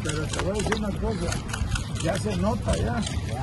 Pero te voy a decir una cosa, ya se nota ya.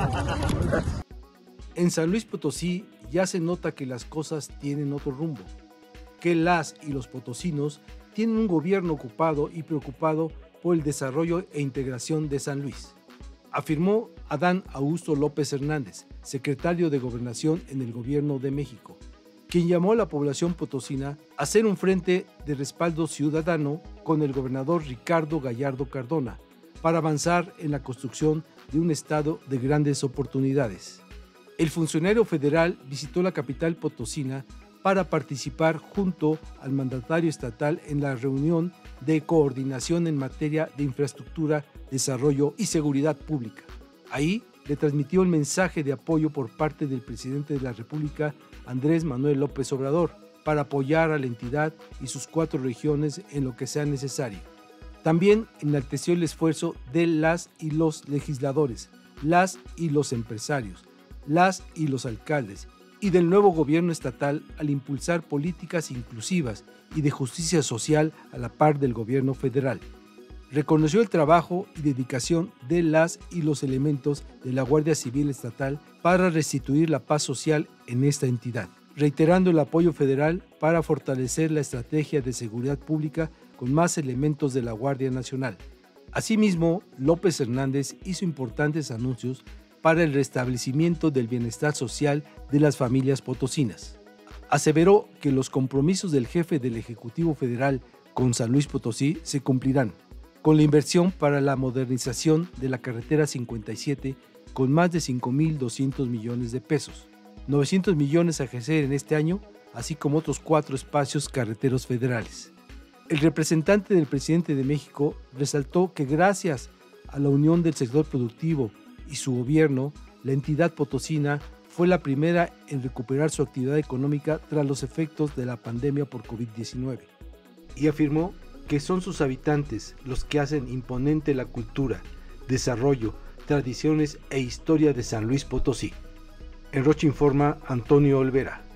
En San Luis Potosí ya se nota que las cosas tienen otro rumbo, que las y los potosinos tienen un gobierno ocupado y preocupado por el desarrollo e integración de San Luis, afirmó Adán Augusto López Hernández, secretario de Gobernación en el Gobierno de México, quien llamó a la población potosina a hacer un frente de respaldo ciudadano con el gobernador Ricardo Gallardo Cardona para avanzar en la construcción de un estado de grandes oportunidades. El funcionario federal visitó la capital potosina para participar junto al mandatario estatal en la reunión de coordinación en materia de infraestructura, desarrollo y seguridad pública. Ahí le transmitió el mensaje de apoyo por parte del presidente de la República, Andrés Manuel López Obrador, para apoyar a la entidad y sus 4 regiones en lo que sea necesario. También enalteció el esfuerzo de las y los legisladores, las y los empresarios, las y los alcaldes y del nuevo gobierno estatal al impulsar políticas inclusivas y de justicia social a la par del gobierno federal. Reconoció el trabajo y dedicación de las y los elementos de la Guardia Civil Estatal para restituir la paz social en esta entidad, reiterando el apoyo federal para fortalecer la estrategia de seguridad pública con más elementos de la Guardia Nacional. Asimismo, López Hernández hizo importantes anuncios para el restablecimiento del bienestar social de las familias potosinas. Aseveró que los compromisos del jefe del Ejecutivo Federal con San Luis Potosí se cumplirán, con la inversión para la modernización de la carretera 57 con más de 5.200 millones de pesos, 900 millones a ejercer en este año, así como otros 4 espacios carreteros federales. El representante del presidente de México resaltó que gracias a la unión del sector productivo y su gobierno, la entidad potosina fue la primera en recuperar su actividad económica tras los efectos de la pandemia por COVID-19. Y afirmó que son sus habitantes los que hacen imponente la cultura, desarrollo, tradiciones e historia de San Luis Potosí. En Rocha informa Antonio Olvera.